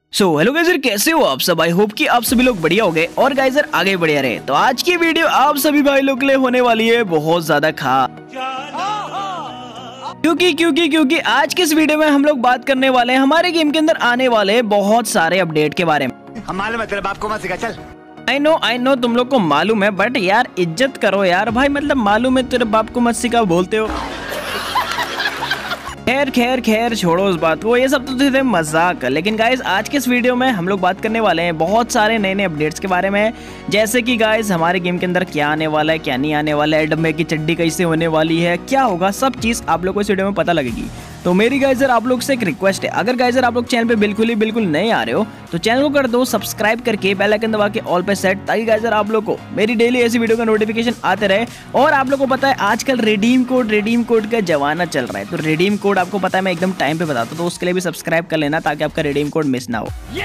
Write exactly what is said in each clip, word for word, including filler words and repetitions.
So hello geyser, कैसे हो आप सब। आई होप कि आप सभी लोग बढ़िया हो गए और गाइजर आगे बढ़िया रहे। तो आज की वीडियो आप सभी भाई लोग के लिए होने वाली है बहुत ज्यादा खास, क्योंकि क्योंकि क्योंकि आज की इस वीडियो में हम लोग बात करने वाले हैं हमारे गेम के अंदर आने वाले बहुत सारे अपडेट के बारे में। हम मालूम है तेरे बाप को मत सिखा, चल। आई नो आई नो तुम लोग को मालूम है, बट यार इज्जत करो यार भाई, मतलब मालूम है तेरे बाप को मत सिखा बोलते हो। खैर खैर खैर छोड़ो उस बात को, ये सब तो थे मजाक। लेकिन गाइस आज के इस वीडियो में हम लोग बात करने वाले हैं बहुत सारे नए नए अपडेट्स के बारे में, जैसे कि गाइस हमारे गेम के अंदर क्या आने वाला है, क्या नहीं आने वाला है, डब्बे की चड्डी कैसे होने वाली है, क्या होगा, सब चीज़ आप लोग को इस वीडियो में पता लगेगी। तो मेरी गाइजर आप लोग से एक रिक्वेस्ट है, अगर गाइजर आप लोग चैनल पे बिल्कुल ही बिल्कुल नए आ रहे हो तो चैनल को कर दो सब्सक्राइब करके बेल आइकन दबा के ऑल पे सेट, ताकि गाइजर आप लोग को मेरी डेली ऐसी वीडियो का नोटिफिकेशन आते रहे। और आप लोग को पता है आजकल रिडीम कोड रिडीम कोड का जमाना चल रहा है, तो रिडीम कोड आपको पता है मैं एकदम टाइम पे बताता हूँ, तो उसके लिए भी सब्सक्राइब कर लेना ताकि आपका रिडीम कोड मिस ना हो।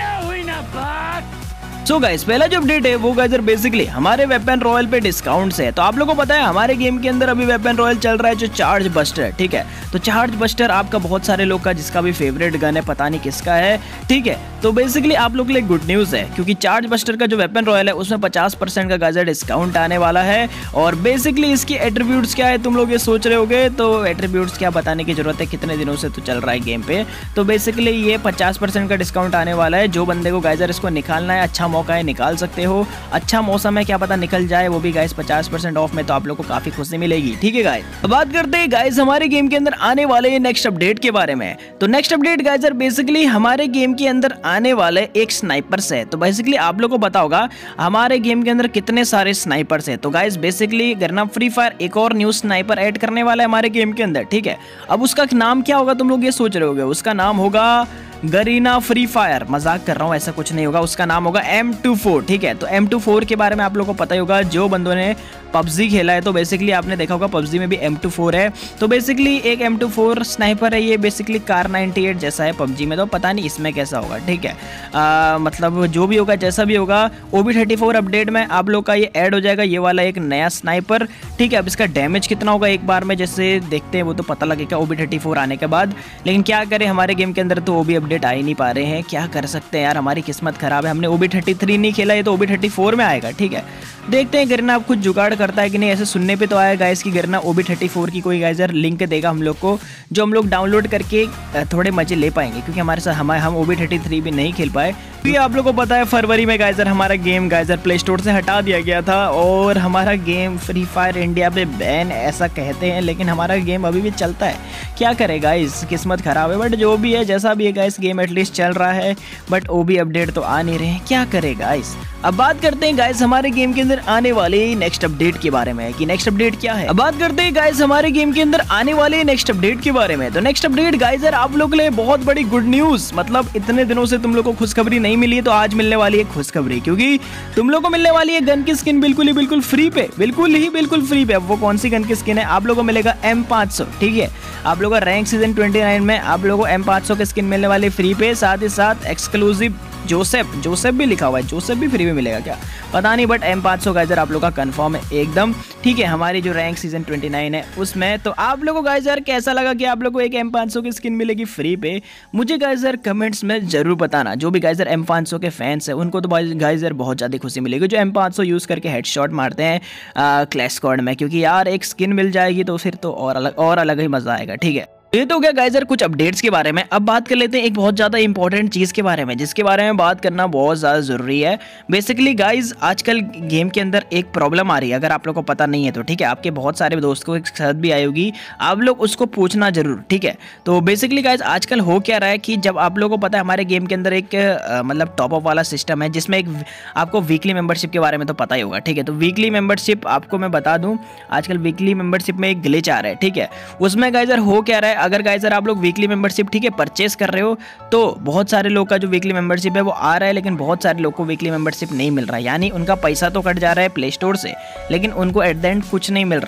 सो so गाइस पहला जो अपडेट है वो गाइजर बेसिकली हमारे वेपन रॉयल पे डिस्काउंट्स है। तो आप लोगों को पता है हमारे गेम के अंदर अभी वेपन रॉयल चल रहा है जो चार्ज बस्टर है, ठीक है। तो चार्ज बस्टर आपका बहुत सारे लोग का जिसका भी फेवरेट गन है, पता नहीं किसका है, ठीक है। तो बेसिकली आप लोग के लिए गुड न्यूज़ है, क्योंकि चार्ज बस्टर का जो वेपन रॉयल है उसमें पचास परसेंट का गाइजर डिस्काउंट आने वाला है। और बेसिकली इसकी एट्रीब्यूट्स क्या है तुम लोग ये सोच रहे होगे, तो एट्रीब्यूट्स क्या बताने की जरूरत है, कितने दिनों से तो चल रहा है गेम पे। तो बेसिकली ये पचास परसेंट का डिस्काउंट आने वाला है। जो बंदे को गाइजर इसको निकालना है, अच्छा मौका है, निकाल सकते हो। अच्छा मौसम है, क्या पता निकल जाए, वो भी गाइस पचास परसेंट ऑफ में, तो आप लोग को काफी खुशी मिलेगी, ठीक है गाइस। अब बात करते हैं गाइस हमारे गेम के अंदर आने वाले नेक्स्ट अपडेट के बारे में। तो नेक्स्ट अपडेट गाइस बेसिकली हमारे गेम के अंदर आने वाले एक स्नाइपर्स है। तो बेसिकली आप लोग को पता होगा हमारे गेम के अंदर कितने सारे स्नाइपर्स है। तो guys basically Garena free fire एक और न्यू स्नाइपर ऐड करने वाला है हमारे गेम के अंदर, ठीक है। अब उसका नाम क्या होगा तुम लोग ये सोच रहे होगे, उसका नाम होगा गरीना फ्री फायर। मजाक कर रहा हूँ, ऐसा कुछ नहीं होगा, उसका नाम होगा एम टू फोर, ठीक है। तो एम टू फोर के बारे में आप लोगों को पता ही होगा, जो बंदों ने पबजी खेला है तो बेसिकली आपने देखा होगा पबजी में भी एम टू फोर है। तो बेसिकली एक एम टू फोर स्नाइपर है, ये बेसिकली कार नाइंटी एट जैसा है पबजी में, तो पता नहीं इसमें कैसा होगा, ठीक है। आ, मतलब जो भी होगा जैसा भी होगा, O B thirty four update में आप लोग का ये ऐड हो जाएगा, ये वाला एक नया स्नाइपर, ठीक है। अब इसका डैमेज कितना होगा एक बार में जैसे देखते हैं वो तो पता लगेगा ओ बी थर्टी फोर आने के बाद। लेकिन क्या करें, हमारे गेम के अंदर तो ओ बी अपडेट आ ही नहीं पा रहे हैं, क्या कर सकते हैं यार, हमारी किस्मत खराब है। हमने ओ बी थर्टी थ्री नहीं खेला, ये तो ओ बी थर्टी फोर में आएगा, ठीक है। देखते हैं गरना अब कुछ जुगाड़ करता है कि नहीं। ऐसे सुनने पे तो आया गाइस कि गरना ओ बी थर्टी फोर की कोई गाइजर लिंक देगा हम लोग को, जो हम लोग डाउनलोड करके थोड़े मजे ले पाएंगे, क्योंकि हमारे साथ हम हम ओ बी थर्टी थ्री भी नहीं खेल पाए। क्योंकि आप लोगों को पता है फरवरी में गाइजर हमारा गेम गाइजर प्ले स्टोर से हटा दिया गया था और हमारा गेम फ्री फायर इंडिया पे बैन ऐसा कहते हैं, लेकिन हमारा गेम अभी भी चलता है। क्या करे गाइस, किस्मत खराब है, बट जो भी है जैसा भी है गाइस गेम एटलीस्ट चल रहा है, बट ओ बी अपडेट तो आ नहीं रहे हैं, क्या करे गाइस। अब बात करते हैं गाइस हमारे गेम के अंदर आने वाले नेक्स्ट अपडेट के बारे में कि नेक्स्ट अपडेट क्या है। अब बात करते हैं गाइस हमारे गेम के अंदर आने वाले नेक्स्ट अपडेट के बारे में। तो नेक्स्ट अपडेट गाइस यार आप लोग के लिए बहुत बड़ी गुड न्यूज, मतलब इतने दिनों से तुम लोग को खुशखबरी नहीं मिली है, तो आज मिलने वाली है खुशखबरी, क्योंकि तुम लोग को मिलने वाली है गन की स्किन बिल्कुल ही बिल्कुल फ्री पे, बिल्कुल ही बिल्कुल फ्री पे। अब वो कौन सी गन की स्किन है, आप लोगों को मिलेगा एम फाइव हंड्रेड, ठीक है। आप लोगों का रैंक सीजन ट्वेंटी नाइन में आप लोगों को एम फाइव हंड्रेड की स्किन मिलने वाली फ्री पे, साथ ही साथ एक्सक्लूसिव जोसेफ जोसेफ भी लिखा हुआ है, जोसेफ भी फ्री में मिलेगा क्या पता नहीं, but M five hundred guys आप लोग का कंफर्म है एकदम, ठीक है। हमारी जो रैंक सीजन ट्वेंटी नाइन है उसमें। तो आप लोगों को गाइजर कैसा लगा कि आप लोग को एक एम फाइव हंड्रेड की स्किन मिलेगी फ्री पे, मुझे गाइजर कमेंट्स में जरूर बताना। जो भी गाइजर एम फाइव हंड्रेड के फैंस है उनको तो गाइजर बहुत ज़्यादा खुशी मिलेगी, जो एम फाइव हंड्रेड यूज़ करके हेडशॉट मारते हैं क्लैश स्क्वाड में, क्योंकि यार एक स्किन मिल जाएगी तो फिर तो और अलग और अलग ही मजा आएगा, ठीक है। ये तो क्या गाइजर कुछ अपडेट्स के बारे में। अब बात कर लेते हैं एक बहुत ज़्यादा इंपॉर्टेंट चीज़ के बारे में, जिसके बारे में बात करना बहुत ज़्यादा ज़रूरी है। बेसिकली गाइज आजकल गेम के अंदर एक प्रॉब्लम आ रही है, अगर आप लोग को पता नहीं है तो, ठीक है। आपके बहुत सारे दोस्तों के साथ भी आई होगी, आप लोग उसको पूछना जरूर, ठीक है। तो बेसिकली गाइज आजकल हो क्या रहा है कि जब आप लोगों को पता है हमारे गेम के अंदर एक आ, मतलब टॉप अप वाला सिस्टम है, जिसमें एक आपको वीकली मेंबरशिप के बारे में तो पता ही होगा, ठीक है। तो वीकली मेंबरशिप आपको मैं बता दूँ, आजकल वीकली मेंबरशिप में एक ग्लिच आ रहा है, ठीक है। उसमें गाइजर हो क्या रहा है, अगर गाइजर आप लोग वीकली मेंबरशिप, ठीक है, परचेस कर रहे हो, तो बहुत सारे लोग का जो वीकली मेंबरशिप है वो आ रहा है, लेकिन बहुत सारे लोग को वीकली मेंबरशिप नहीं मिल रहा है। यानी उनका पैसा तो कट जा रहा है प्ले स्टोर से, लेकिन उनको एट द एंड कुछ नहीं मिल रहा है,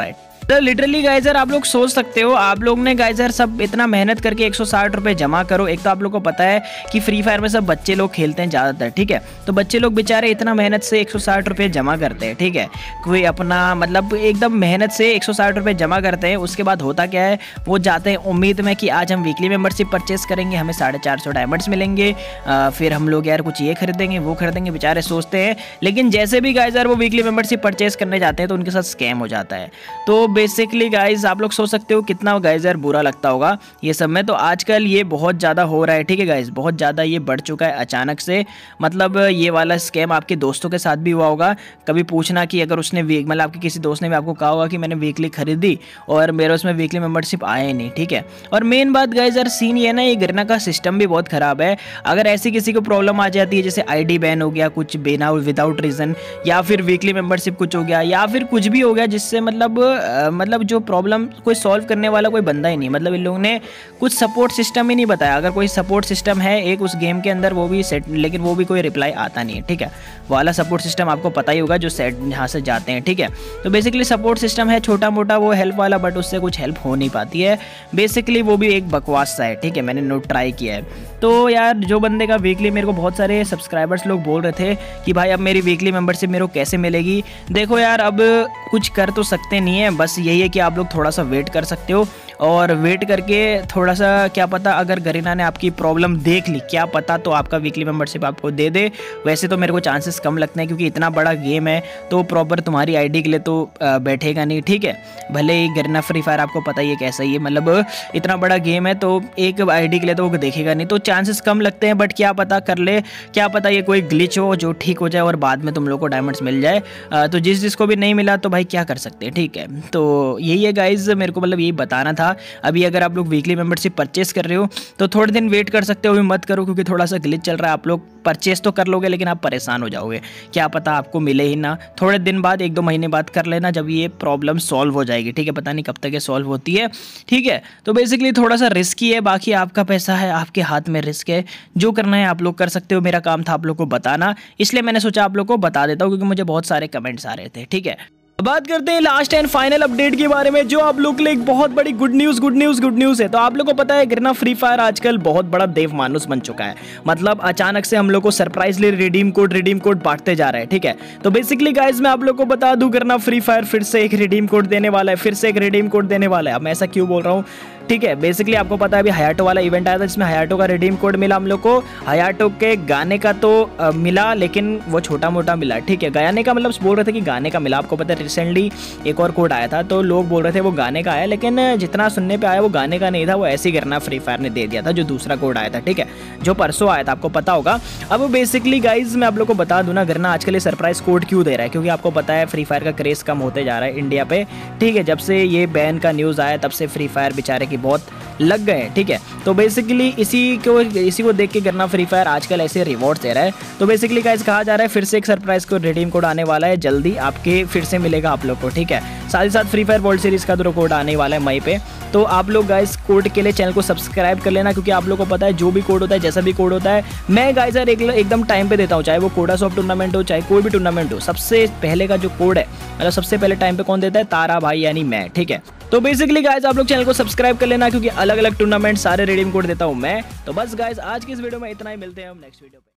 तो लिटरली गाइजर आप लोग सोच सकते हो, आप लोग ने गाइजर सब इतना मेहनत करके एक सौ साठ रुपए जमा करो। एक तो आप लोग को पता है कि फ्री फायर में सब बच्चे लोग खेलते हैं ज़्यादातर, ठीक है। तो बच्चे लोग बेचारे इतना मेहनत से एक सौ साठ रुपए जमा करते हैं, ठीक है। कोई अपना मतलब एकदम मेहनत से एक सौ साठ रुपए जमा करते हैं। उसके बाद होता क्या है, वो जाते हैं उम्मीद में कि आज हम वीकली मेंबरशिप परचेस करेंगे, हमें साढ़े चार सौ डायमंड्स मिलेंगे, आ, फिर हम लोग यार कुछ ये खरीदेंगे वो खरीदेंगे, बेचारे सोचते हैं। लेकिन जैसे भी गाइजर वो वीकली मेंबरशिप परचेस करने जाते हैं तो उनके साथ स्कैम हो जाता है। तो बेसिकली गाइज आप लोग सोच सकते हो कितना गाइजर बुरा लगता होगा ये सब में। तो आजकल ये बहुत ज़्यादा हो रहा है, ठीक है गाइज, बहुत ज़्यादा ये बढ़ चुका है अचानक से। मतलब ये वाला स्कैम आपके दोस्तों के साथ भी हुआ होगा। कभी पूछना कि अगर उसने वीक मतलब आपके किसी दोस्त ने भी आपको कहा होगा कि मैंने वीकली खरीदी और मेरे उसमें वीकली मेंबरशिप आया ही नहीं, ठीक है। और मेन बात गाइजर सीन ये ना, ये गिरना का सिस्टम भी बहुत ख़राब है। अगर ऐसी किसी को प्रॉब्लम आ जाती है जैसे आईडी बैन हो गया कुछ बिना विदाउट रीज़न, या फिर वीकली मेंबरशिप कुछ हो गया, या फिर कुछ भी हो गया जिससे मतलब आ, मतलब जो प्रॉब्लम कोई सॉल्व करने वाला कोई बंदा ही नहीं, मतलब इन लोगों ने कुछ सपोर्ट सिस्टम ही नहीं बताया। अगर कोई सपोर्ट सिस्टम है एक उस गेम के अंदर वो भी सेट, लेकिन वो भी कोई रिप्लाई आता नहीं है, ठीक है। वाला सपोर्ट सिस्टम आपको पता ही होगा जो सेट यहाँ से जाते हैं, ठीक है। तो बेसिकली सपोर्ट सिस्टम है छोटा मोटा वो हेल्प वाला, बट उससे कुछ हेल्प हो नहीं पाती है। बेसिकली वो भी एक बकवास सा है, ठीक है। मैंने नोट ट्राई किया है। तो यार जो बंदे का वीकली, मेरे को बहुत सारे सब्सक्राइबर्स लोग बोल रहे थे कि भाई अब मेरी वीकली मेंबरशिप मेरे को कैसे मिलेगी। देखो यार अब कुछ कर तो सकते नहीं है, बस यही है कि आप लोग थोड़ा सा वेट कर सकते हो। और वेट करके थोड़ा सा क्या पता अगर गरीना ने आपकी प्रॉब्लम देख ली, क्या पता तो आपका वीकली मेंबरशिप आपको दे दे। वैसे तो मेरे को चांसेस कम लगते हैं क्योंकि इतना बड़ा गेम है तो प्रॉपर तुम्हारी आईडी के लिए तो बैठेगा नहीं, ठीक है। भले ही गरीना फ्री फायर आपको पता ही है कैसा ही है, मतलब इतना बड़ा गेम है तो एक आईडी के लिए तो वो देखेगा नहीं, तो चांसेस कम लगते हैं। बट क्या पता कर ले, क्या पता ये कोई ग्लिच हो जो ठीक हो जाए और बाद में तुम लोग को डायमंड्स मिल जाए। तो जिस जिसको भी नहीं मिला तो भाई क्या कर सकते हैं, ठीक है। तो यही है गाइज, मेरे को मतलब यही बताना था। अभी अगर आप लोग वीकली मेंबरशिप परचेस कर रहे हो तो थोड़े दिन वेट कर सकते हो, अभी मत करो क्योंकि थोड़ा सा ग्लिच चल रहा है। आप लोग परचेस तो कर लोगे लेकिन आप परेशान हो जाओगे, क्या पता आपको मिले ही ना। थोड़े दिन बाद एक दो महीने बाद कर लेना जब ये प्रॉब्लम सॉल्व हो जाएगी, ठीक है। पता नहीं कब तक ये सॉल्व होती है, ठीक है। तो बेसिकली थोड़ा सा रिस्की है, बाकी आपका पैसा है, आपके हाथ में रिस्क है। जो करना है आप लोग कर सकते हो। मेरा काम था आप लोग को बताना, इसलिए मैंने सोचा आप लोग को बता देता हूँ क्योंकि मुझे बहुत सारे कमेंट्स आ रहे थे, ठीक है। बात करते हैं लास्ट एंड फाइनल अपडेट के बारे में जो आप लोग के लिए एक बहुत बड़ी good news good news good news है। तो आप लोग को पता है गरीना फ्री फायर आजकल बहुत बड़ा देव मानुस बन चुका है। मतलब अचानक से हम लोग को surprisingly redeem code redeem code बांटते जा रहे हैं, ठीक है। तो बेसिकली गाइज मैं आप लोग को बता दूं, गरीना फ्री फायर फिर से एक रिडीम कोड देने वाला है, फिर से एक रिडीम कोड देने वाला है। अब मैं ऐसा क्यों बोल रहा हूँ, ठीक है। बेसिकली आपको पता है अभी हयाटो वाला इवेंट आया था जिसमें हयाटो का रिडीम कोड मिला हम लोग को। हयाटो के गाने का तो आ, मिला लेकिन वो छोटा मोटा मिला, ठीक है। गाने का मतलब बोल रहे थे कि गाने का मिला। आपको पता है रिसेंटली एक और कोड आया था तो लोग बोल रहे थे वो गाने का आया, लेकिन जितना सुनने पे आया वो गाने का नहीं था, वो ऐसे ही गरीना फ्री फायर ने दे दिया था जो दूसरा कोड आया था, ठीक है, जो परसों आया था, आपको पता होगा। अब बेसिकली गाइज मैं आप लोग को बता दूं ना, गरीना आजकल ये सरप्राइज कोड क्यों दे रहा है, क्योंकि आपको पता है फ्री फायर का क्रेज कम होते जा रहा है इंडिया पे, ठीक है। जब से ये बैन का न्यूज़ आया तब से फ्री फायर बेचारे की बहुत लग गए हैं, ठीक है। तो बेसिकली इसी को इसी को देख के गरीना फ्री फायर आजकल ऐसे रिवॉर्ड्स दे रहा है। तो बेसिकली गाइस कहा जा रहा है फिर से एक सरप्राइज को रिडीम कोड आने वाला है जल्दी, आपके फिर से मिलेगा आप लोग को, ठीक है। साथ ही साथ फ्री फायर वर्ल्ड सीरीज का दो कोड आने वाला है मई पे। तो आप लोग गाइस कोड के लिए चैनल को सब्सक्राइब कर लेना क्योंकि आप लोग को पता है जो भी कोड होता है, जैसा भी कोड होता है, मैं गाइस यार एक, एकदम टाइम पे देता हूँ। चाहे वो कोडा सॉफ्ट टूर्नामेंट हो, चाहे कोई भी टूर्नामेंट हो, सबसे पहले का जो कोड है, मतलब सबसे पहले टाइम पे कौन देता है, तारा भाई यानी मैं, ठीक है। तो बेसिकली गाइस आप लोग चैनल को सब्सक्राइब कर लेना क्योंकि अलग अलग टूर्नामेंट सारे रिडीम कोड देता हूँ मैं। तो बस गाइस आज की इस वीडियो में इतना ही, मिलते हैं हम नेक्स्ट वीडियो पे।